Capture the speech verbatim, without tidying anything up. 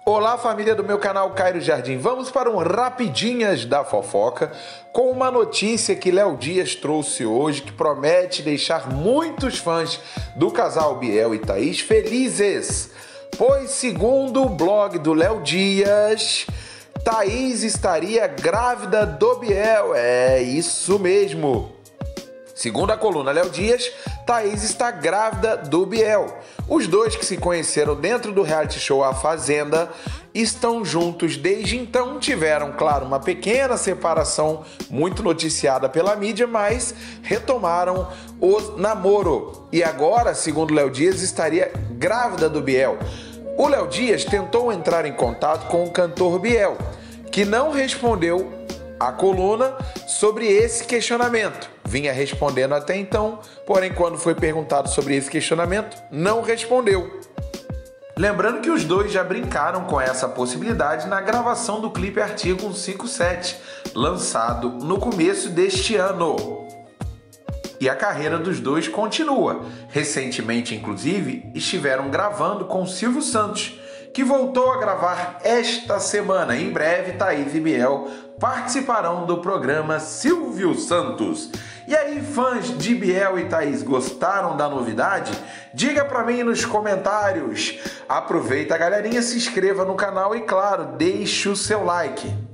Olá, família do meu canal Cairo Jardim. Vamos para um Rapidinhas da Fofoca com uma notícia que Léo Dias trouxe hoje que promete deixar muitos fãs do casal Biel e Thaís felizes. Pois, segundo o blog do Léo Dias, Thaís estaria grávida do Biel. É isso mesmo. Segundo a coluna Léo Dias, Thaís está grávida do Biel. Os dois que se conheceram dentro do reality show A Fazenda estão juntos desde então. Tiveram, claro, uma pequena separação muito noticiada pela mídia, mas retomaram o namoro. E agora, segundo Léo Dias, estaria grávida do Biel. O Léo Dias tentou entrar em contato com o cantor Biel, que não respondeu a coluna sobre esse questionamento. Vinha respondendo até então, porém quando foi perguntado sobre esse questionamento, não respondeu. Lembrando que os dois já brincaram com essa possibilidade na gravação do clipe Artigo cento e cinquenta e sete, lançado no começo deste ano. E a carreira dos dois continua. Recentemente, inclusive, estiveram gravando com Silvio Santos, que voltou a gravar esta semana. Em breve, Thaís e Biel participarão do programa Silvio Santos. E aí, fãs de Biel e Thaís, gostaram da novidade? Diga pra mim nos comentários. Aproveita, galerinha, se inscreva no canal e, claro, deixe o seu like.